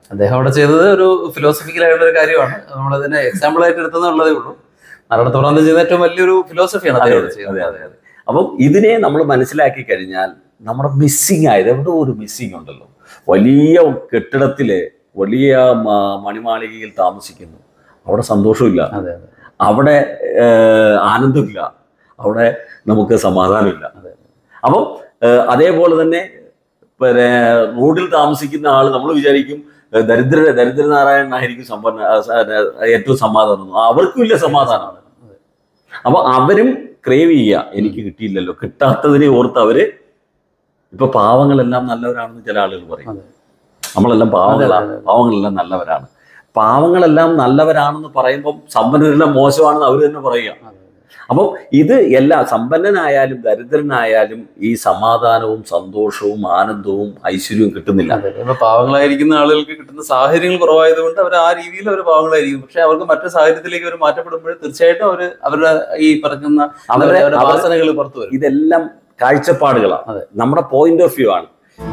അദ്ദേഹം അവിടെ ചെയ്തത് ഒരു ഫിലോസഫിക്കലായിട്ടുള്ള ഒരു കാര്യമാണ്. നമ്മളതിനെ എക്സാമ്പിൾ ആയിട്ട് എടുത്തതെന്നുള്ളതേ ഉള്ളൂ. നാരായണ തുറന്ന് ചെയ്ത ഏറ്റവും വലിയൊരു ഫിലോസഫിയാണ് അദ്ദേഹം ചെയ്യുന്നത്. അപ്പം ഇതിനെ നമ്മൾ മനസ്സിലാക്കി കഴിഞ്ഞാൽ നമ്മുടെ മിസ്സിങ് ആയത് എവിടെ ഒരു മിസ്സിങ് ഉണ്ടല്ലോ. വലിയ കെട്ടിടത്തില് വലിയ മണിമാളികയിൽ താമസിക്കുന്നു, അവിടെ സന്തോഷമില്ല, അവിടെ ആനന്ദമില്ല, അവിടെ നമുക്ക് സമാധാനമില്ല. അപ്പം അതേപോലെ തന്നെ പിന്നെ റോഡിൽ താമസിക്കുന്ന ആൾ നമ്മൾ വിചാരിക്കും ദരിദ്രനാരായണനായിരിക്കും ഏറ്റവും സമാധാനം. അവർക്കും ഇല്ല സമാധാനമാണ്. അപ്പൊ അവരും ക്രേവ് ചെയ്യുക, എനിക്ക് കിട്ടിയില്ലല്ലോ. കിട്ടാത്തതിനെ ഓർത്ത് അവര് ഇപ്പൊ പാവങ്ങളെല്ലാം നല്ലവരാണെന്ന് ചില ആളുകൾ പറയും. നമ്മളെല്ലാം പാവങ്ങളെല്ലാം നല്ലവരാണ്. പാവങ്ങളെല്ലാം നല്ലവരാണെന്ന് പറയുമ്പം സമ്പന്നരെല്ലാം മോശമാണെന്ന് അവർ തന്നെ പറയുക. അപ്പം ഇത് എല്ലാ സമ്പന്നനായാലും ദരിദ്രനായാലും ഈ സമാധാനവും സന്തോഷവും ആനന്ദവും ഐശ്വര്യവും കിട്ടുന്നില്ല. ഇപ്പൊ പാവങ്ങളായിരിക്കുന്ന ആളുകൾക്ക് കിട്ടുന്ന സാഹചര്യങ്ങൾ കുറവായതുകൊണ്ട് അവർ ആ രീതിയിൽ അവർ പാവങ്ങളായിരിക്കും. പക്ഷെ അവർക്ക് മറ്റു സാഹചര്യത്തിലേക്ക് അവർ മാറ്റപ്പെടുമ്പോൾ തീർച്ചയായിട്ടും അവരുടെ ഈ പറയുന്ന അവരുടെ വാസനകൾ പുറത്തു വരും. ഇതെല്ലാം കാഴ്ചപ്പാടുകളാണ്, നമ്മുടെ പോയിന്റ് ഓഫ് വ്യൂ ആണ്.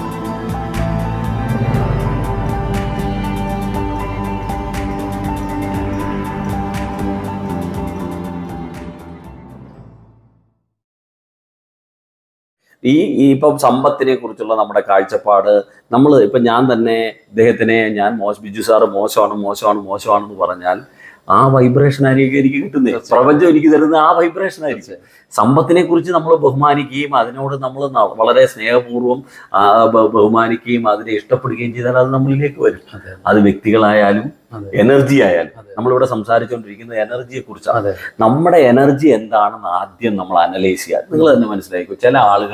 ഇപ്പം സമ്പത്തിനെ കുറിച്ചുള്ള നമ്മുടെ കാഴ്ചപ്പാട്, നമ്മൾ ഇപ്പം ഞാൻ തന്നെ ഇദ്ദേഹത്തിനെ ബിജു സാറ് മോശമാണെന്ന് പറഞ്ഞാൽ ആ വൈബ്രേഷൻ ആയിരിക്കും എനിക്ക് കിട്ടുന്നത്. പ്രപഞ്ചം എനിക്ക് തരുന്ന ആ വൈബ്രേഷൻ ആയിരിക്കും. സമ്പത്തിനെ കുറിച്ച് നമ്മൾ ബഹുമാനിക്കുകയും അതിനോട് നമ്മൾ വളരെ സ്നേഹപൂർവ്വം ബഹുമാനിക്കുകയും അതിനെ ഇഷ്ടപ്പെടുകയും ചെയ്താൽ അത് നമ്മളിലേക്ക് വരും. അത് വ്യക്തികളായാലും എനർജി ആയാലും. നമ്മളിവിടെ സംസാരിച്ചുകൊണ്ടിരിക്കുന്ന എനർജിയെ കുറിച്ചാണ്. നമ്മുടെ എനർജി എന്താണെന്ന് ആദ്യം നമ്മൾ അനലൈസ് ചെയ്യുക. നിങ്ങൾ തന്നെ മനസ്സിലാക്കും, ചില ആളുകൾ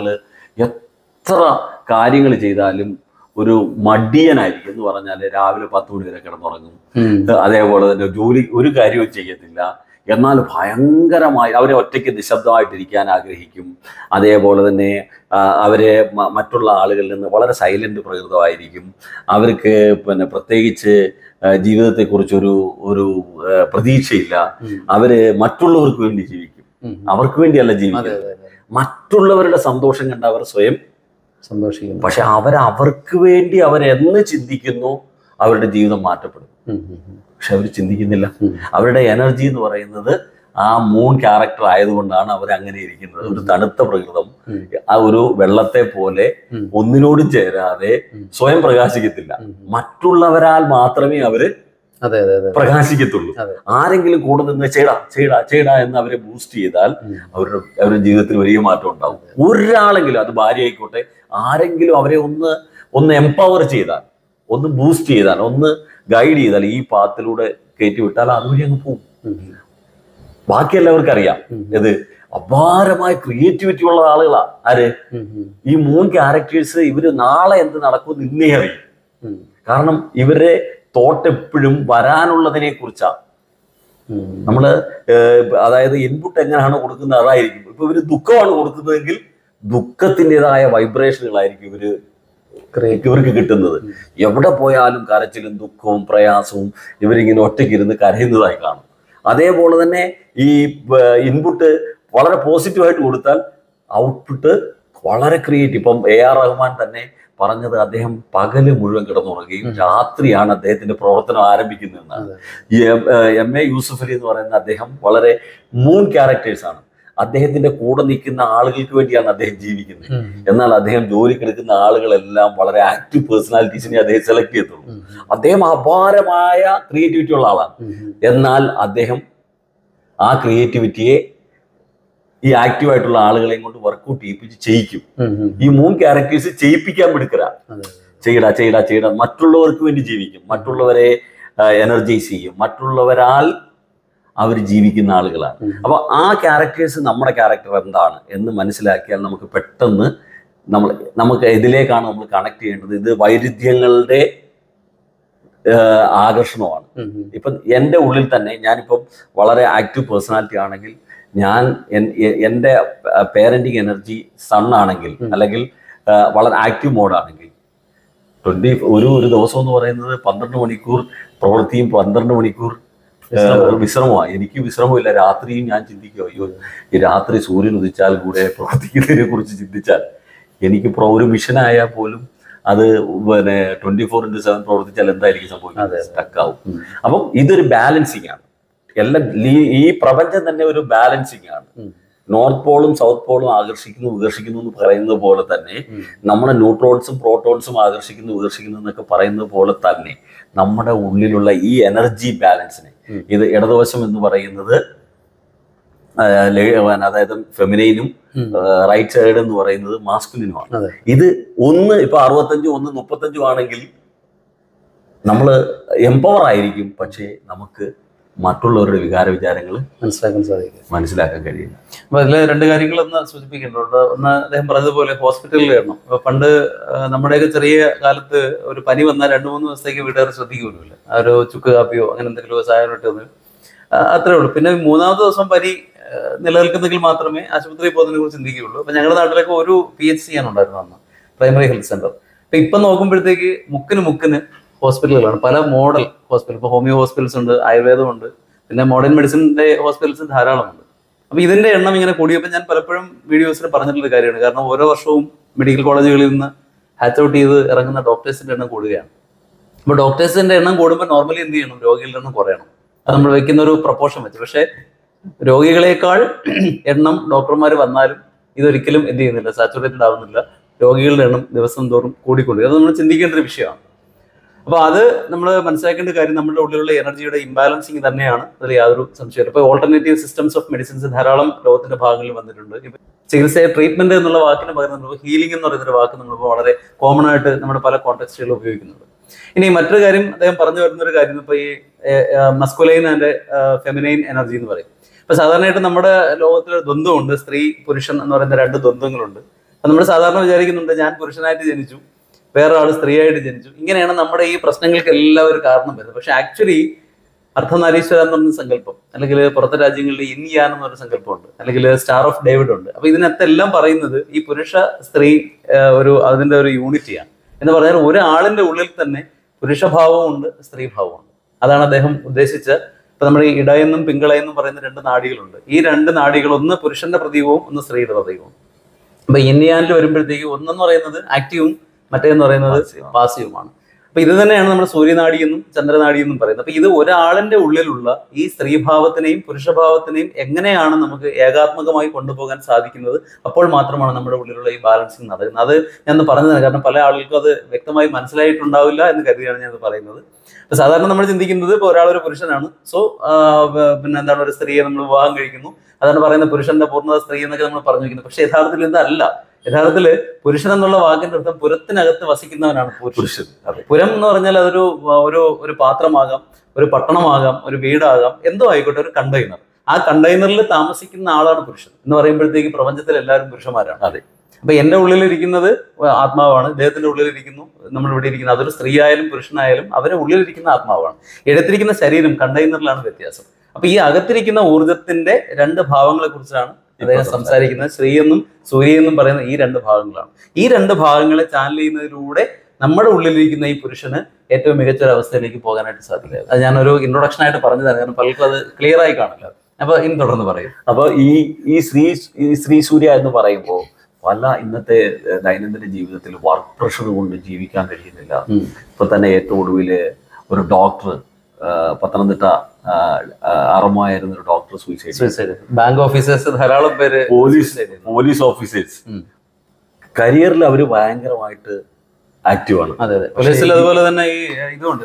എത്ര കാര്യങ്ങൾ ചെയ്താലും ഒരു മടിയനായിരിക്കും. എന്ന് പറഞ്ഞാൽ രാവിലെ 10 മണി വരെ കിടന്നുറങ്ങും. അതേപോലെ തന്നെ ജോലി ഒരു കാര്യവും ചെയ്യത്തില്ല. എന്നാൽ ഭയങ്കരമായി അവരെ ഒറ്റയ്ക്ക് നിശബ്ദമായിട്ടിരിക്കാൻ ആഗ്രഹിക്കും. അതേപോലെ തന്നെ അവരെ മറ്റുള്ള ആളുകളിൽ നിന്ന് വളരെ സൈലന്റ് പ്രകൃതമായിരിക്കും. അവർക്ക് പിന്നെ പ്രത്യേകിച്ച് ജീവിതത്തെക്കുറിച്ചൊരു പ്രതീക്ഷയില്ല. അവര് മറ്റുള്ളവർക്ക് വേണ്ടി ജീവിക്കും, അവർക്ക് വേണ്ടിയല്ല ജീവിക്കുന്നത്. മറ്റുള്ളവരുടെ സന്തോഷം കണ്ട് അവർ സ്വയം സന്തോഷിക്കുന്നു. പക്ഷെ അവർക്ക് വേണ്ടി അവരെന്ന് ചിന്തിക്കുന്നു അവരുടെ ജീവിതം മാറ്റപ്പെടും. പക്ഷെ അവർ ചിന്തിക്കുന്നില്ല. അവരുടെ എനർജി എന്ന് പറയുന്നത് ആ മൂൺ ക്യാരക്ടർ ആയതുകൊണ്ടാണ് അവർ അങ്ങനെ ഇരിക്കുന്നത്. ഒരു തണുത്ത പ്രകൃതം, ആ ഒരു വെള്ളത്തെ പോലെ ഒന്നിനോടും ചേരാതെ സ്വയം പ്രകാശിക്കത്തില്ല. മറ്റുള്ളവരാൽ മാത്രമേ അവര് പ്രകാശിക്കത്തുള്ളൂ. ആരെങ്കിലും കൂടെ നിന്ന് ചെയ്ടാ എന്ന് അവരെ ബൂസ്റ്റ് ചെയ്താൽ അവരുടെ ജീവിതത്തിൽ വലിയ മാറ്റം ഉണ്ടാവും. ഒരാളെങ്കിലും, അത് ഭാര്യ ആയിക്കോട്ടെ, ആരെങ്കിലും അവരെ ഒന്ന് എംപവർ ചെയ്താൽ, ഒന്ന് ബൂസ്റ്റ് ചെയ്താൽ, ഒന്ന് ഗൈഡ് ചെയ്താൽ, ഈ പാത്തിലൂടെ കയറ്റി വിട്ടാൽ അതുവഴി അങ്ങ് പോകും. ബാക്കി എല്ലാവർക്കും അറിയാം ഇത് അപാരമായ ക്രിയേറ്റിവിറ്റി ഉള്ള ആളുകളാ. ആര്? ഈ മൂൺ ക്യാരക്ടേഴ്സ്. ഇവര് നാളെ എന്ത് നടക്കും ഇന്നേ അറിയും. കാരണം ഇവരെ തോട്ട് എപ്പോഴും വരാനുള്ളതിനെ കുറിച്ചാണ്. നമ്മള് അതായത് ഇൻപുട്ട് എങ്ങനെയാണ് കൊടുക്കുന്നത് അതായിരിക്കും. ഇപ്പൊ ഇവര് ദുഃഖമാണ് കൊടുക്കുന്നതെങ്കിൽ ദുഃഖത്തിൻ്റെതായ വൈബ്രേഷനുകളായിരിക്കും ഇവർക്ക് കിട്ടുന്നത്. എവിടെ പോയാലും കരച്ചിലും ദുഃഖവും പ്രയാസവും ഇവരിങ്ങനെ ഒറ്റയ്ക്കിരുന്ന് കരയുന്നതായി കാണും. അതേപോലെ തന്നെ ഈ ഇൻപുട്ട് വളരെ പോസിറ്റീവായിട്ട് കൊടുത്താൽ ഔട്ട്പുട്ട് വളരെ ക്രിയേറ്റീവ്. ഇപ്പം AR റഹ്മാൻ തന്നെ പറഞ്ഞത് അദ്ദേഹം പകല് മുഴുവൻ കിടന്നുറങ്ങുകയും രാത്രിയാണ് അദ്ദേഹത്തിന്റെ പ്രവർത്തനം ആരംഭിക്കുന്നതെന്നാണ്. ഈ MA യൂസുഫ് അലി എന്ന് പറയുന്ന അദ്ദേഹം വളരെ മൂൺ ക്യാരക്ടേഴ്സാണ്. അദ്ദേഹത്തിന്റെ കൂടെ നിൽക്കുന്ന ആളുകൾക്ക് വേണ്ടിയാണ് അദ്ദേഹം ജീവിക്കുന്നത്. എന്നാൽ അദ്ദേഹം ജോലിക്കെടുക്കുന്ന ആളുകളെല്ലാം വളരെ ആക്റ്റീവ് പേഴ്സണാലിറ്റീസിനെ അദ്ദേഹം സെലക്ട് ചെയ്യത്തുള്ളൂ. അദ്ദേഹം അപാരമായ ക്രിയേറ്റിവിറ്റി ഉള്ള ആളാണ്. എന്നാൽ അദ്ദേഹം ആ ക്രിയേറ്റിവിറ്റിയെ ഈ ആക്റ്റീവായിട്ടുള്ള ആളുകളെയും കൊണ്ട് വർക്കൗട്ട് ചെയ്യിപ്പിച്ച് ചെയ്യിക്കും. ഈ മൂൺ ക്യാരക്ടേഴ്സ് ചെയ്യിപ്പിക്കാൻ എടുക്കരാ. ചെയ്യടാ മറ്റുള്ളവർക്ക് വേണ്ടി ജീവിക്കും, മറ്റുള്ളവരെ എനർജൈസ് ചെയ്യും, മറ്റുള്ളവരാൽ അവർ ജീവിക്കുന്ന ആളുകളാണ്. അപ്പൊ ആ ക്യാരക്ടേഴ്സ് നമ്മുടെ ക്യാരക്ടർ എന്താണ് എന്ന് മനസ്സിലാക്കിയാൽ നമുക്ക് പെട്ടെന്ന് നമുക്ക് ഇതിലേക്കാണ് നമ്മൾ കണക്ട് ചെയ്യേണ്ടത്. ഇത് വൈരുദ്ധ്യങ്ങളുടെ ആകർഷണമാണ്. ഇപ്പം എൻ്റെ ഉള്ളിൽ തന്നെ ഞാനിപ്പം വളരെ ആക്റ്റീവ് പേഴ്സണാലിറ്റി ആണെങ്കിൽ, ഞാൻ എൻ്റെ പേരൻറ്റിങ് എനർജി സണ്ണാണെങ്കിൽ, അല്ലെങ്കിൽ വളരെ ആക്റ്റീവ് മോഡാണെങ്കിൽ, ഒരു ദിവസം എന്ന് പറയുന്നത് 12 മണിക്കൂർ പ്രവൃത്തിയും 12 മണിക്കൂർ വിശ്രമമാണ്. എനിക്ക് വിശ്രമമില്ല. രാത്രിയും ഞാൻ ചിന്തിക്കും, അയ്യോ ഈ രാത്രി സൂര്യൻ ഉദിച്ചാൽ കൂടെ പ്രവർത്തിക്കുന്നതിനെ കുറിച്ച് ചിന്തിച്ചാൽ എനിക്ക് ഒരു മിഷനായാൽ പോലും അത് പിന്നെ 24/7 പ്രവർത്തിച്ചാൽ എന്തായിരിക്കും സംഭവിക്കുന്നത്? സ്റ്റക്കാവും. അപ്പം ഇതൊരു ബാലൻസിങ് ആണ്. എല്ലാം ഈ പ്രപഞ്ചം തന്നെ ഒരു ബാലൻസിങ് ആണ്. നോർത്ത് പോളും സൗത്ത് പോളും ആകർഷിക്കുന്നു വികർഷിക്കുന്നു എന്ന് പറയുന്നത് പോലെ തന്നെ നമ്മുടെ ന്യൂട്രോൺസും പ്രോട്ടോൺസും ആകർഷിക്കുന്നു വികർഷിക്കുന്നു എന്നൊക്കെ പറയുന്നത് പോലെ തന്നെ നമ്മുടെ ഉള്ളിലുള്ള ഈ എനർജി ബാലൻസിനെ, ഇത് ഇടതുവശം എന്ന് പറയുന്നത് അതായത് ഫെമിനൈനും റൈറ്റ് സൈഡ് എന്ന് പറയുന്നത് മാസ്കുലിനുമാണ്. ഇത് ഒന്ന് ഇപ്പൊ 65 ഒന്ന് 35 ആണെങ്കിൽ നമ്മൾ എംപവർ ആയിരിക്കും, പക്ഷേ നമുക്ക് മറ്റുള്ളവരുടെ വികാര വിചാരങ്ങൾ മനസ്സിലാക്കാൻ കഴിയില്ല. അപ്പൊ അതില് രണ്ട് കാര്യങ്ങളൊന്ന് സൂചിപ്പിക്കേണ്ടതുണ്ട്. ഒന്ന്, അദ്ദേഹം പറഞ്ഞതുപോലെ ഹോസ്പിറ്റലിൽ വരണം. അപ്പൊ പണ്ട് നമ്മുടെയൊക്കെ ചെറിയ കാലത്ത് ഒരു പനി വന്നാൽ 2-3 ദിവസത്തേക്ക് വീട്ടുകാർ ശ്രദ്ധിക്കുമല്ലോ. ആ ഒരു ചുക്ക് കാപ്പിയോ അങ്ങനെ എന്തെങ്കിലും സാധനം ഇട്ടത് അത്രേ ഉള്ളൂ. പിന്നെ 3-ാമത്തെ ദിവസം പനി നിലനിൽക്കുന്നെങ്കിൽ മാത്രമേ ആശുപത്രിയിൽ പോകുന്നതിനെ കുറിച്ച് ചിന്തിക്കുകയുള്ളൂ. അപ്പൊ ഞങ്ങളുടെ നാട്ടിലൊക്കെ ഒരു PHC ഉണ്ടായിരുന്നു അന്ന്, പ്രൈമറി ഹെൽത്ത് സെന്റർ. അപ്പൊ ഇപ്പൊ നോക്കുമ്പോഴത്തേക്ക് മുക്കിന് ഹോസ്പിറ്റലുകളാണ്, പല മോഡൽ ഹോസ്പിറ്റൽ. ഇപ്പോൾ ഹോമിയോ ഹോസ്പിറ്റൽസ് ഉണ്ട്, ആയുർവേദമുണ്ട്, പിന്നെ മോഡേൺ മെഡിസിൻ്റെ ഹോസ്പിറ്റൽസ് ധാരാളമുണ്ട്. അപ്പോൾ ഇതിന്റെ എണ്ണം ഇങ്ങനെ കൂടിയപ്പോൾ ഞാൻ പലപ്പോഴും വീഡിയോസിൽ പറഞ്ഞിട്ടുള്ള കാര്യമാണ്. കാരണം ഓരോ വർഷവും മെഡിക്കൽ കോളേജുകളിൽ നിന്ന് ഹാച്ച് ഔട്ട് ചെയ്ത് ഇറങ്ങുന്ന ഡോക്ടേഴ്സിന്റെ എണ്ണം കൂടുകയാണ്. അപ്പോൾ ഡോക്ടേഴ്സിന്റെ എണ്ണം കൂടുമ്പോൾ നോർമലി എന്ത് ചെയ്യണം? രോഗികളുടെ എണ്ണം കുറയണം. അത് നമ്മൾ വെക്കുന്ന ഒരു പ്രപ്പോർഷൻ വെച്ച്. പക്ഷേ രോഗികളെക്കാൾ എണ്ണം ഡോക്ടർമാർ വന്നാലും ഇതൊരിക്കലും എന്ത് ചെയ്യുന്നില്ല, സാച്ചുറേറ്റഡ് ആവുന്നില്ല. രോഗികളുടെ എണ്ണം ദിവസം തോറും കൂടിക്കൊണ്ട്, അത് നമ്മൾ ചിന്തിക്കേണ്ട ഒരു വിഷയമാണ്. അപ്പോൾ അത് നമ്മൾ മനസ്സിലാക്കേണ്ട കാര്യം നമ്മുടെ ഉള്ളിലുള്ള എനർജിയുടെ ഇംബാലൻസിങ് തന്നെയാണ്, അതിൽ യാതൊരു സംശയമില്ല. ഇപ്പോൾ ഓൾട്ടർനേറ്റീവ് സിസ്റ്റംസ് ഓഫ് മെഡിസിൻസ് ധാരാളം ലോകത്തിന്റെ ഭാഗങ്ങളിൽ വന്നിട്ടുണ്ട്. ഇപ്പം ചികിത്സയെ ട്രീറ്റ്മെന്റ് എന്നുള്ള വാക്കിന് പകരം നമ്മൾ ഹീലിംഗ് എന്ന് പറയുന്നൊരു വാക്ക് നമ്മളിപ്പോൾ വളരെ കോമൺ ആയിട്ട് നമ്മുടെ പല കോണ്ടെക്സ്റ്റുകളിൽ ഉപയോഗിക്കുന്നുണ്ട്. ഇനി മറ്റൊരു കാര്യം അദ്ദേഹം പറഞ്ഞു വരുന്നൊരു കാര്യം, ഇപ്പോൾ ഈ മസ്കുലൈൻ ആൻഡ് ഫെമിനൈൻ എനർജി എന്ന് പറയും. ഇപ്പൊ സാധാരണയായിട്ട് നമ്മുടെ ലോകത്തിൽ ദ്വന്ദ്വമുണ്ട്, സ്ത്രീ പുരുഷൻ എന്ന് പറയുന്ന രണ്ട് ദ്വന്ദ്വങ്ങളുണ്ട്. അപ്പൊ നമ്മൾ സാധാരണ വിചാരിക്കുന്നുണ്ട് ഞാൻ പുരുഷനായിട്ട് ജനിച്ചു, വേറെ ആൾ സ്ത്രീയായിട്ട് ജനിച്ചു. ഇങ്ങനെയാണ് നമ്മുടെ ഈ പ്രശ്നങ്ങൾക്ക് എല്ലാവരും കാരണം വരുന്നത്. പക്ഷെ ആക്ച്വലി അർദ്ധനാരീശ്വര എന്ന് പറഞ്ഞ സങ്കല്പം, അല്ലെങ്കിൽ പുറത്തെ രാജ്യങ്ങളിൽ ഇൻയാൻ എന്ന് പറഞ്ഞ സങ്കല്പമുണ്ട്, അല്ലെങ്കിൽ സ്റ്റാർ ഓഫ് ഡേവിഡ് ഉണ്ട്. അപ്പൊ ഇതിനകത്തെല്ലാം പറയുന്നത് ഈ പുരുഷ സ്ത്രീ അതിന്റെ ഒരു യൂണിറ്റിയാണ്. എന്ന് പറഞ്ഞാൽ ഒരാളിന്റെ ഉള്ളിൽ തന്നെ പുരുഷഭാവവും ഉണ്ട്, സ്ത്രീഭാവമുണ്ട്. അതാണ് അദ്ദേഹം ഉദ്ദേശിച്ച. ഇപ്പൊ നമ്മൾ ഈ ഇടയെന്നും പിങ്കളയെന്നും പറയുന്ന രണ്ട് നാഡികളുണ്ട്. ഈ രണ്ട് നാഡികൾ, ഒന്ന് പുരുഷന്റെ പ്രതീകവും ഒന്ന് സ്ത്രീയുടെ പ്രതീകവും. അപ്പൊ ഇൻയാനിൽ വരുമ്പോഴത്തേക്ക് ഒന്നെന്ന് പറയുന്നത് ആക്റ്റീവും മറ്റേന്ന് പറയുന്നത് പാസീവുമാണ്. അപ്പൊ ഇത് തന്നെയാണ് നമ്മൾ സൂര്യനാഡി എന്നും ചന്ദ്രനാഡി എന്നും പറയുന്നത്. അപ്പൊ ഇത് ഒരാളിന്റെ ഉള്ളിലുള്ള ഈ സ്ത്രീഭാവത്തിനെയും പുരുഷഭാവത്തിനെയും എങ്ങനെയാണ് നമുക്ക് ഏകാത്മകമായി കൊണ്ടുപോകാൻ സാധിക്കുന്നത്, അപ്പോൾ മാത്രമാണ് നമ്മുടെ ഉള്ളിലുള്ള ഈ ബാലൻസിങ് നടക്കുന്നത്. അത് ഞാൻ പറഞ്ഞതാണ്, കാരണം പല ആളുകൾക്കും അത് വ്യക്തമായി മനസ്സിലായിട്ടുണ്ടാവില്ല എന്ന് കരുതിയാണ് ഞാൻ പറയുന്നത്. ഇപ്പൊ സാധാരണ നമ്മൾ ചിന്തിക്കുന്നത് ഇപ്പോൾ ഒരാളൊരു പുരുഷനാണ്, സോ പിന്നെ എന്താണ്, ഒരു സ്ത്രീയെ നമ്മൾ വിവാഹം കഴിക്കുന്നു, അതാണ് പറയുന്നത് പുരുഷന്റെ പൂർണ്ണത സ്ത്രീ എന്നൊക്കെ നമ്മൾ പറഞ്ഞു വെക്കുന്നത്. പക്ഷെ യഥാർത്ഥത്തിൽ ഇതല്ല. യഥാർത്ഥത്തില് പുരുഷൻ എന്നുള്ള വാക്കിന്റെ അർത്ഥം പുരത്തിനകത്ത് വസിക്കുന്നവനാണ് പുരുഷൻ. പുരം എന്ന് പറഞ്ഞാൽ അതൊരു ഒരു പാത്രമാകാം, ഒരു പട്ടണമാകാം, ഒരു വീടാകാം, എന്തോ ആയിക്കോട്ടെ, ഒരു കണ്ടെയ്നർ. ആ കണ്ടെയ്നറിൽ താമസിക്കുന്ന ആളാണ് പുരുഷൻ എന്ന് പറയുമ്പോഴത്തേക്ക് പ്രപഞ്ചത്തിൽ എല്ലാവരും പുരുഷന്മാരാണ്. അതെ. അപ്പൊ എന്റെ ഉള്ളിലിരിക്കുന്നത് ആത്മാവാണ്, ഇദ്ദേഹത്തിന്റെ ഉള്ളിലിരിക്കുന്നു, നമ്മൾ ഇവിടെ ഇരിക്കുന്നത്, അതൊരു സ്ത്രീ ആയാലും പുരുഷനായാലും അവരുടെ ഉള്ളിലിരിക്കുന്ന ആത്മാവാണ്. എടുത്തിരിക്കുന്ന ശരീരം കണ്ടെയ്നറിലാണ് വ്യത്യാസം. അപ്പൊ ഈ അകത്തിരിക്കുന്ന ഊർജത്തിന്റെ രണ്ട് ഭാവങ്ങളെ കുറിച്ചാണ് അദ്ദേഹം സംസാരിക്കുന്നത്. സ്ത്രീ എന്നും സൂര്യ എന്നും പറയുന്ന ഈ രണ്ട് ഭാഗങ്ങളാണ്. ഈ രണ്ട് ഭാഗങ്ങളെ ചാനൽ ചെയ്യുന്നതിലൂടെ നമ്മുടെ ഉള്ളിലിരിക്കുന്ന ഈ പുരുഷന് ഏറ്റവും മികച്ച ഒരു അവസ്ഥയിലേക്ക് പോകാനായിട്ട് സാധിക്കുക. അത് ഞാനൊരു ഇൻട്രൊഡക്ഷൻ ആയിട്ട് പറഞ്ഞതാണ്, കാരണം പലർക്കും അത് ക്ലിയർ ആയി കാണില്ല. അപ്പൊ ഇനി തുടർന്ന് പറയും. അപ്പൊ ഈ ശ്രീ സൂര്യ എന്ന് പറയുമ്പോൾ പല ഇന്നത്തെ ദൈനംദിന ജീവിതത്തിൽ വർക്ക് പ്രഷർ കൊണ്ട് ജീവിക്കാൻ കഴിയുന്നില്ല. ഇപ്പൊ തന്നെ ഏറ്റവും ഒടുവില് ഒരു ഡോക്ടർ, പത്തനംതിട്ട അറമായിരുന്ന ഒരു ഡോക്ടർ സൂയിസൈഡ്. ബാങ്ക് ഓഫീസേഴ്സ് ധാരാളം പേര്, പോലീസ് ഓഫീസേഴ്സ് കരിയറിൽ അവര് ഭയങ്കരമായിട്ട് ആക്റ്റീവാണ്. അതെ അതെ, പോലീസിൽ അതുപോലെ തന്നെ ഈ ഇതുണ്ട്,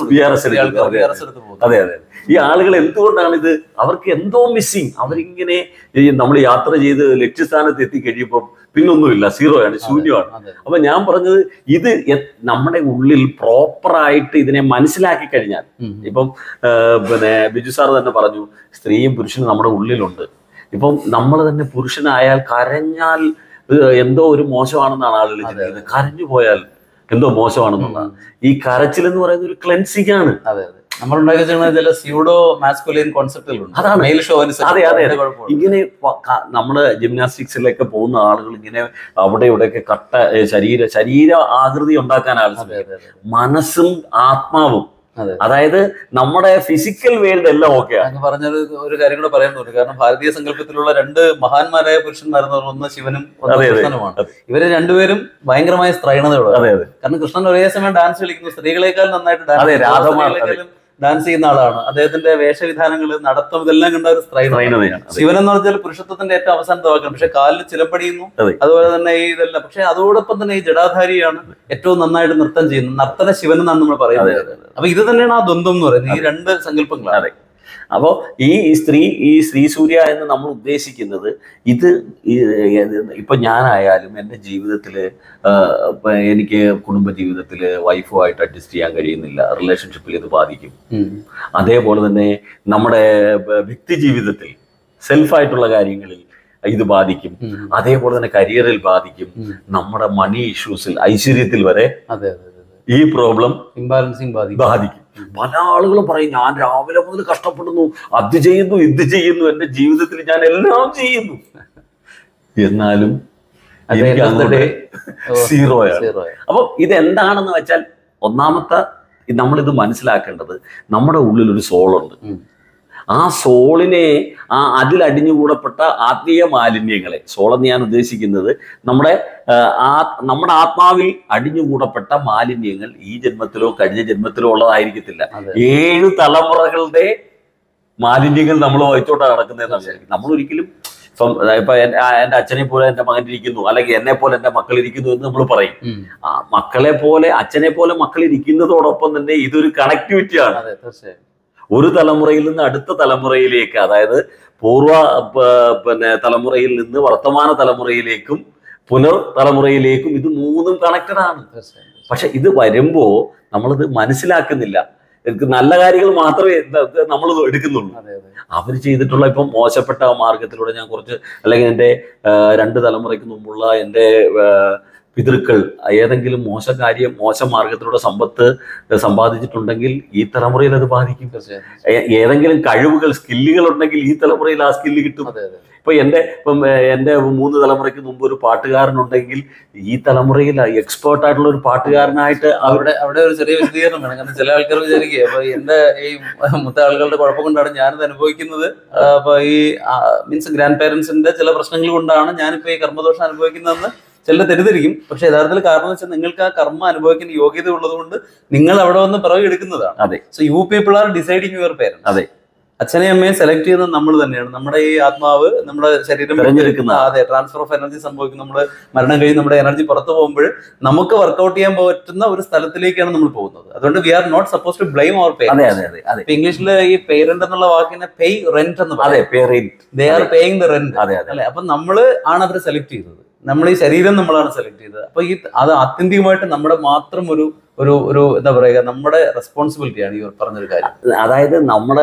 അതെ അതെ. ഈ ആളുകൾ എന്തുകൊണ്ടാണ് ഇത്, അവർക്ക് എന്തോ മിസ്സിങ്. അവരിങ്ങനെ നമ്മൾ യാത്ര ചെയ്ത് ലക്ഷ്യസ്ഥാനത്ത് എത്തിക്കഴിയുമ്പോൾ പിന്നൊന്നുമില്ല, സീറോയാണ്, ശൂന്യമാണ്. അപ്പൊ ഞാൻ പറഞ്ഞത്, ഇത് നമ്മുടെ ഉള്ളിൽ പ്രോപ്പറായിട്ട് ഇതിനെ മനസ്സിലാക്കി കഴിഞ്ഞാൽ, ഇപ്പം പിന്നെ ബിജു സാർ തന്നെ പറഞ്ഞു, സ്ത്രീയും പുരുഷനും നമ്മുടെ ഉള്ളിലുണ്ട്. ഇപ്പം നമ്മൾ തന്നെ പുരുഷനായാൽ കരഞ്ഞാൽ എന്തോ ഒരു മോശമാണെന്നാണ് ആളുകൾ ചിന്തിക്കുന്നത്. കരഞ്ഞു പോയാൽ എന്തോ മോശമാണെന്നുള്ളതാണ്. ഈ കരച്ചിൽ എന്ന് പറയുന്ന ഒരു ക്ലെൻസിങ് ആണ്. അതെ അതെ, നമ്മൾ ഉണ്ടാക്കി ചില സ്യൂഡോ മാസ്കുലിൻ കോൺസെപ്റ്റുകളുണ്ട്. അതാണ് അതെ അതെ. ഇങ്ങനെ നമ്മള് ജിംനാസ്റ്റിക്സിലൊക്കെ പോകുന്ന ആളുകൾ ഇങ്ങനെ അവിടെ ഇവിടെയൊക്കെ ശരീര ആകൃതി ഉണ്ടാക്കാൻ ആവശ്യം. മനസ്സും ആത്മാവും അതായത് നമ്മുടെ ഫിസിക്കൽ വേൾഡ് എല്ലാം ഓക്കെയാണ്. അങ്ങ് പറഞ്ഞത് ഒരു കാര്യം കൂടെ പറയാൻ തോന്നി. കാരണം ഭാരതീയ സങ്കല്പത്തിലുള്ള രണ്ട് മഹാന്മാരായ പുരുഷന്മാരെന്ന് പറഞ്ഞ ഒന്ന് ശിവനും ഒന്ന് കൃഷ്ണനുമാണ്. ഇവര് രണ്ടുപേരും ഭയങ്കരമായ സ്ത്രൈണതയോടെ. കാരണം കൃഷ്ണൻ ഒരേ സമയം ഡാൻസ് കളിക്കുന്നു, സ്ത്രീകളെക്കാൾ നന്നായിട്ട് ഡാൻസ് ചെയ്യുന്ന ആളാണ്. അദ്ദേഹത്തിന്റെ വേഷവിധാനങ്ങൾ, നടത്തം, ഇതെല്ലാം കണ്ട ഒരു സ്ത്രൈണതയാണ്. ശിവൻ എന്ന് പറഞ്ഞാൽ പുരുഷത്വത്തിന്റെ ഏറ്റവും അവസാനത്തെ വാക്കാണ്. പക്ഷെ കാലിൽ ചിലപ്പടിയുന്നു, അതുപോലെ തന്നെ ഈ ഇതെല്ലാം. പക്ഷെ അതോടൊപ്പം തന്നെ ഈ ജടാധാരിയാണ് ഏറ്റവും നന്നായിട്ട് നൃത്തം ചെയ്യുന്നത്. നർത്തന ശിവൻ എന്നാണ് നമ്മൾ പറയുന്നത്. അപ്പൊ ഇത് തന്നെയാണ് ആ ദ്വന്ദ്വം എന്ന് പറയുന്നത്, ഈ രണ്ട് സങ്കല്പങ്ങളാണ്. അപ്പോൾ ഈ ശ്രീ സൂര്യ എന്ന് നമ്മൾ ഉദ്ദേശിക്കുന്നത് ഇത് ഇപ്പൊ ഞാനായാലും എൻ്റെ ജീവിതത്തിൽ എനിക്ക് കുടുംബ ജീവിതത്തിൽ വൈഫുമായിട്ട് അഡ്ജസ്റ്റ് ചെയ്യാൻ കഴിയുന്നില്ല, റിലേഷൻഷിപ്പിൽ ഇത് ബാധിക്കും. അതേപോലെ തന്നെ നമ്മുടെ വ്യക്തി ജീവിതത്തിൽ സെൽഫായിട്ടുള്ള കാര്യങ്ങളിൽ ഇത് ബാധിക്കും. അതേപോലെ തന്നെ കരിയറിൽ ബാധിക്കും. നമ്മുടെ മണി ഇഷ്യൂസിൽ, ഐശ്വര്യത്തിൽ വരെ ഈ പ്രോബ്ലം ഇംബാലൻസിങ് ബാധിക്കും. പല ആളുകളും പറയും, ഞാൻ രാവിലെ മുതൽ കഷ്ടപ്പെടുന്നു, അത് ചെയ്യുന്നു, ഇത് ചെയ്യുന്നു, എൻ്റെ ജീവിതത്തിൽ ഞാൻ എല്ലാം ചെയ്യുന്നു, എന്നാലും സീറോയാണ്. അപ്പൊ ഇതെന്താണെന്ന് വെച്ചാൽ, ഒന്നാമത്തെ നമ്മളിത് മനസ്സിലാക്കേണ്ടത്, നമ്മുടെ ഉള്ളിലൊരു സോളുണ്ട്. ആ സോളിനെ, അതിലടിഞ്ഞുകൂടപ്പെട്ട ആത്മീയ മാലിന്യങ്ങളെ, സോളെന്ന് ഞാൻ ഉദ്ദേശിക്കുന്നത് നമ്മുടെ ആത്മാവിൽ അടിഞ്ഞുകൂടപ്പെട്ട മാലിന്യങ്ങൾ ഈ ജന്മത്തിലോ കഴിഞ്ഞ ജന്മത്തിലോ ഉള്ളതായിരിക്കത്തില്ല. 7 തലമുറകളുടെ മാലിന്യങ്ങൾ നമ്മൾ വഹിച്ചോട്ടാണ് നടക്കുന്നതെന്ന്. നമ്മളൊരിക്കലും ഇപ്പൊ എൻ്റെ അച്ഛനെ പോലെ എൻ്റെ മകൻ ഇരിക്കുന്നു, അല്ലെങ്കിൽ എന്നെ പോലെ എൻ്റെ മക്കൾ ഇരിക്കുന്നു എന്ന് നമ്മൾ പറയും. മക്കളെ പോലെ, അച്ഛനെ പോലെ മക്കൾ ഇരിക്കുന്നതോടൊപ്പം തന്നെ ഇതൊരു കണക്ടിവിറ്റിയാണ്. ഒരു തലമുറയിൽ നിന്ന് അടുത്ത തലമുറയിലേക്ക്, അതായത് പൂർവ്വ തലമുറയിൽ നിന്ന് വർത്തമാന തലമുറയിലേക്കും പുനർ തലമുറയിലേക്കും ഇത് മൂന്നും കണക്റ്റഡ് ആണ്. പക്ഷെ ഇത് വരുമ്പോ നമ്മളിത് മനസ്സിലാക്കുന്നില്ല. നല്ല കാര്യങ്ങൾ മാത്രമേ നമ്മൾ എടുക്കുന്നുള്ളൂ. അവർ ചെയ്തിട്ടുള്ള ഇപ്പം മോശപ്പെട്ട മാർഗത്തിലൂടെ ഞാൻ കുറച്ച്, അല്ലെങ്കിൽ എൻ്റെ 2 തലമുറയ്ക്ക് മുമ്പുള്ള എൻ്റെ പിതൃക്കൾ ഏതെങ്കിലും മോശം മാർഗത്തിലൂടെ സമ്പത്ത് സമ്പാദിച്ചിട്ടുണ്ടെങ്കിൽ ഈ തലമുറയിൽ അത് ബാധിക്കും. ഏതെങ്കിലും കഴിവുകൾ, സ്കില്ലുകൾ ഉണ്ടെങ്കിൽ ഈ തലമുറയിൽ ആ സ്കില്ല് കിട്ടും. എൻ്റെ 3 തലമുറയ്ക്ക് മുമ്പ് ഒരു പാട്ടുകാരനുണ്ടെങ്കിൽ ഈ തലമുറയിൽ എക്സ്പേർട്ട് ആയിട്ടുള്ള ഒരു പാട്ടുകാരനായിട്ട് അവിടെ ഒരു ചെറിയ വിശദീകരണം വേണം. കാരണം ചില ആൾക്കാർ വിചാരിക്കുക, അപ്പൊ എന്റെ ഈ മുത്ത ആളുകളുടെ കുഴപ്പം കൊണ്ടാണ് ഞാനിത് അനുഭവിക്കുന്നത്, അപ്പൊ ഈ മീൻസ് ഗ്രാൻഡ് പേരൻസിന്റെ ചില പ്രശ്നങ്ങൾ കൊണ്ടാണ് ഞാനിപ്പോ ഈ കർമ്മദോഷം അനുഭവിക്കുന്നതെന്ന് ചില തെറ്റിദ്ധരിക്കും. പക്ഷെ യഥാർത്ഥത്തിൽ കാരണം എന്ന് വെച്ചാൽ, നിങ്ങൾക്ക് ആ കർമ്മ അനുഭവിക്കുന്ന യോഗ്യത ഉള്ളത് കൊണ്ട് നിങ്ങൾ അവിടെ വന്ന് പിറകെ എടുക്കുന്നതാണ്. So you people are deciding your parents. അതെ, അച്ഛനെയും അമ്മയും സെലക്ട് ചെയ്യുന്നത് നമ്മൾ തന്നെയാണ്. നമ്മുടെ ഈ ആത്മാവ്, നമ്മുടെ ശരീരം തിരഞ്ഞെടുക്കുന്ന, അതെ, ട്രാൻസ്ഫർ ഓഫ് എനർജി സംഭവിക്കും. നമ്മുടെ മരണം കഴിഞ്ഞ് നമ്മുടെ എനർജി പുറത്തു പോകുമ്പോൾ നമുക്ക് വർക്ക്ഔട്ട് ചെയ്യാൻ പറ്റുന്ന ഒരു സ്ഥലത്തിലേക്കാണ് നമ്മൾ പോകുന്നത്. അതുകൊണ്ട് we are not suppose to blame our parents. ഇംഗ്ലീഷിൽ ഈ പേരന്റ് എന്നുള്ള വാക്കിനെ പേ റെന്റ് എന്ന് പറയും. They are paying the rent അല്ലെ. അപ്പൊ നമ്മള് ആണ് അവരെ സെലക്ട് ചെയ്തത്, നമ്മൾ ഈ ശരീരം നമ്മളാണ് സെലക്ട് ചെയ്തത്. അപ്പൊ അത് ആത്യന്തികമായിട്ട് നമ്മുടെ മാത്രം ഒരു എന്താ പറയുക, നമ്മുടെ റെസ്പോൺസിബിലിറ്റിയാണ് ഈ പറഞ്ഞൊരു കാര്യം. അതായത് നമ്മുടെ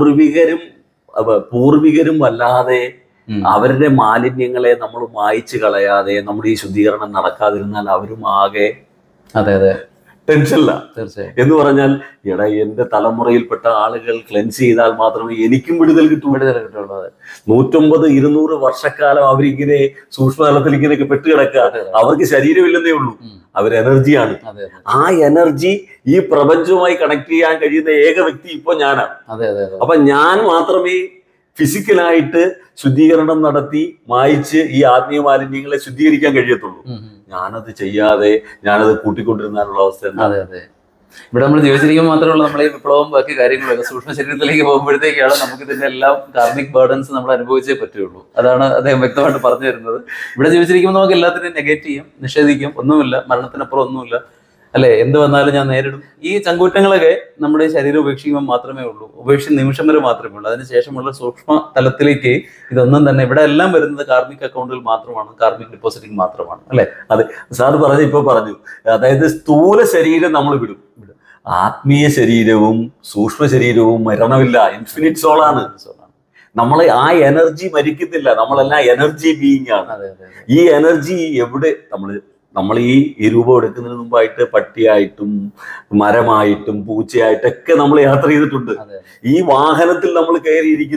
പൂർവികരും അല്ലാതെ അവരുടെ മാലിന്യങ്ങളെ നമ്മൾ മായ്ച്ചു കളയാതെ, നമ്മുടെ ഈ ശുദ്ധീകരണം നടക്കാതിരുന്നാൽ അവരും ആകെ ടെൻഷനില്ല. തീർച്ചയായും. എന്ന് പറഞ്ഞാൽ, എന്റെ തലമുറയിൽപ്പെട്ട ആളുകൾ ക്ലെൻസ് ചെയ്താൽ മാത്രമേ എനിക്കും വിടുതൽ കിട്ടുള്ളൂ. 150-200 വർഷക്കാലം അവരിങ്ങനെ സൂക്ഷ്മതലത്തിൽ ഇങ്ങനെയൊക്കെ പെട്ടുകിടക്കുക. അവർക്ക് ശരീരമില്ലെന്നേ ഉള്ളൂ, അവർ എനർജിയാണ്. ആ എനർജി ഈ പ്രപഞ്ചവുമായി കണക്ട് ചെയ്യാൻ കഴിയുന്ന ഏക വ്യക്തി ഇപ്പൊ ഞാനാണ്. അപ്പൊ ഞാൻ മാത്രമേ ഫിസിക്കലായിട്ട് ശുദ്ധീകരണം നടത്തി മായ്ച്ച് ഈ ആത്മീയ മാലിന്യങ്ങളെ ശുദ്ധീകരിക്കാൻ കഴിയത്തുള്ളൂ. ഞാനത് ചെയ്യാതെ ഞാനത് കൂട്ടിക്കൊണ്ടിരുന്നാലുള്ള അവസ്ഥ. ഇവിടെ നമ്മൾ ജീവിച്ചിരിക്കുമ്പോൾ മാത്രമുള്ള നമ്മളെ ഈ വിപ്ലവം ബാക്കി കാര്യങ്ങളൊക്കെ സൂക്ഷ്മ ശരീരത്തിലേക്ക് പോകുമ്പോഴത്തേക്കാണ് നമുക്ക് ഇതിന്റെ എല്ലാം കാർമിക് ബേർഡൻസ് നമ്മൾ അനുഭവിച്ചേ പറ്റുള്ളൂ. അതാണ് അദ്ദേഹം വ്യക്തമായിട്ട് പറഞ്ഞു തരുന്നത്. ഇവിടെ ജീവിച്ചിരിക്കുമ്പോൾ നമുക്ക് എല്ലാത്തിനെയും നെഗറ്റ് ചെയ്യാം, നിഷേധിക്കാം, ഒന്നുമില്ല, മരണത്തിനപ്പുറം ഒന്നുമില്ല, അല്ലെ, എന്ത് വന്നാലും ഞാൻ നേരിടും. ഈ ചങ്കൂറ്റങ്ങളൊക്കെ നമ്മുടെ ശരീരം ഉപേക്ഷിക്കുമ്പോൾ മാത്രമേ ഉള്ളൂ, ഉപേക്ഷിച്ച നിമിഷം വരെ മാത്രമേ ഉള്ളൂ. അതിനുശേഷമുള്ള സൂക്ഷ്മ തലത്തിലേക്ക് ഇതൊന്നും തന്നെ, ഇവിടെ എല്ലാം വരുന്നത് കാർമിക് അക്കൗണ്ടിൽ മാത്രമാണ്, കാർമിക് ഡിപ്പോസിറ്റിംഗ് മാത്രമാണ്, അല്ലെ. അതെ, സാർ പറഞ്ഞു. അതായത് സ്ഥൂല ശരീരം നമ്മൾ വിടും, ആത്മീയ ശരീരവും സൂക്ഷ്മ ശരീരവും മരണമില്ല, ഇൻഫിനിറ്റ് സോളാണ്. നമ്മളെ ആ എനർജി മരിക്കുന്നില്ല, നമ്മളെല്ലാം എനർജി ബീയിങ് ആണ്. ഈ എനർജി എവിടെ നമ്മൾ ഈ രൂപം എടുക്കുന്നതിന് മുമ്പായിട്ട് പട്ടിയായിട്ടും മരമായിട്ടും പൂച്ചയായിട്ടൊക്കെ നമ്മൾ യാത്ര ചെയ്തിട്ടുണ്ട്. ഈ വാഹനത്തിൽ നമ്മൾ കയറിയിരിക്കുന്നു.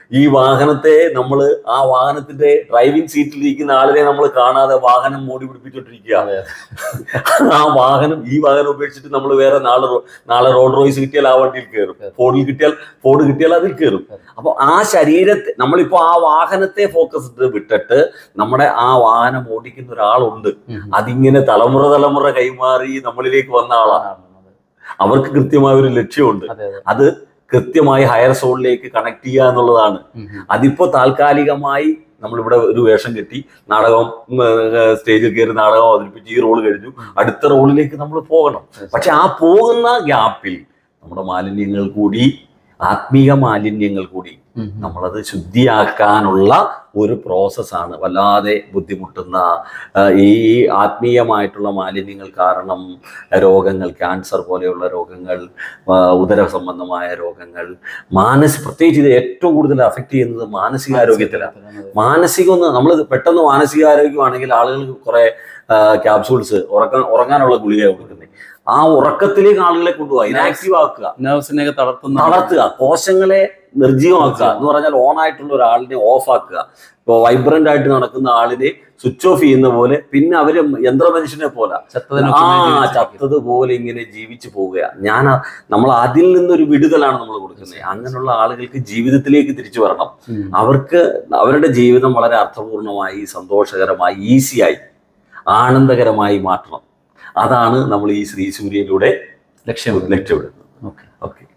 ഈ വാഹനത്തെ നമ്മൾ ആ വാഹനത്തിന്റെ ഡ്രൈവിംഗ് സീറ്റിലിരിക്കുന്ന ആളിനെ നമ്മൾ കാണാതെ വാഹനം മോടി പിടിപ്പിച്ചോണ്ടിരിക്കുക. ആ വാഹനം ഈ വാഹനം ഉപേക്ഷിച്ചിട്ട് നമ്മൾ വേറെ നാളെ റോഡ് റോയ്സ് കിട്ടിയാൽ ആ വണ്ടിയിൽ കയറും, ഫോർഡ് കിട്ടിയാൽ അതിൽ കയറും. അപ്പൊ ആ ശരീരത്തെ നമ്മളിപ്പോ ആ വാഹനത്തെ ഫോക്കസ് വിട്ടിട്ട് നമ്മുടെ ആ വാഹനം ഓടിക്കുന്ന ഒരാളുണ്ട്, അതിങ്ങനെ തലമുറ കൈമാറി നമ്മളിലേക്ക് വന്ന ആളാണ്. അവർക്ക് കൃത്യമായ ഒരു ലക്ഷ്യമുണ്ട്, അത് കൃത്യമായി ഹയർ സോളിലേക്ക് കണക്ട് ചെയ്യുക എന്നുള്ളതാണ്. അതിപ്പോ താൽക്കാലികമായി നമ്മളിവിടെ ഒരു വേഷം കെട്ടി നാടകം സ്റ്റേജിൽ കയറി നാടകം അവതരിപ്പിച്ച് ഈ റോള് കഴിഞ്ഞു, അടുത്ത റോളിലേക്ക് നമ്മൾ പോകണം. പക്ഷെ ആ പോകുന്ന ഗ്യാപ്പിൽ നമ്മുടെ മാലിന്യങ്ങൾ കൂടി, ആത്മീയ മാലിന്യങ്ങൾ കൂടി നമ്മളത് ശുദ്ധിയാക്കാനുള്ള ഒരു പ്രോസസ്സാണ്. വല്ലാതെ ബുദ്ധിമുട്ടുന്ന ഈ ആത്മീയമായിട്ടുള്ള മാലിന്യങ്ങൾ കാരണം രോഗങ്ങൾ, ക്യാൻസർ പോലെയുള്ള രോഗങ്ങൾ, ഉദര സംബന്ധമായ രോഗങ്ങൾ, പ്രത്യേകിച്ച് ഇത് ഏറ്റവും കൂടുതൽ അഫക്റ്റ് ചെയ്യുന്നത് മാനസികാരോഗ്യത്തിലാണ്. നമ്മൾ പെട്ടെന്ന് മാനസികാരോഗ്യമാണെങ്കിൽ ആളുകൾക്ക് കുറെ ക്യാപ്സൂൾസ്, ഉറങ്ങാനുള്ള ഗുളിക കൊടുക്കുന്നത്. ആ ഉറക്കത്തിലേക്ക് ആളുകളെ കൊണ്ടുപോകുക, ഇനാക്റ്റീവ് ആക്കുക, നെർവ്സിനെയൊക്കെ തളർത്തുക, കോശങ്ങളെ നിർജ്ജീവമാക്കുക എന്ന് പറഞ്ഞാൽ ഓൺ ആയിട്ടുള്ള ഒരാളിനെ ഓഫ് ആക്കുക. ഇപ്പോൾ വൈബ്രന്റ് ആയിട്ട് നടക്കുന്ന ആളിനെ സ്വിച്ച് ഓഫ് ചെയ്യുന്ന പോലെ പിന്നെ അവര് യന്ത്രമനുഷ്യനെ പോലെ ചത്തതുപോലെ ഇങ്ങനെ ജീവിച്ചു പോവുകയാണ്. നമ്മൾ അതിൽ നിന്നൊരു വിടുതലാണ് നമ്മൾ കൊടുക്കുന്നത്. അങ്ങനെയുള്ള ആളുകൾക്ക് ജീവിതത്തിലേക്ക് തിരിച്ചു വരണം. അവർക്ക് അവരുടെ ജീവിതം വളരെ അർത്ഥപൂർണമായി, സന്തോഷകരമായി, ഈസിയായി, ആനന്ദകരമായി മാറ്റണം. അതാണ് നമ്മൾ ഈ ശ്രീ സൂര്യയിലൂടെ ലക്ഷ്യമിടുന്നത്. ഓക്കെ.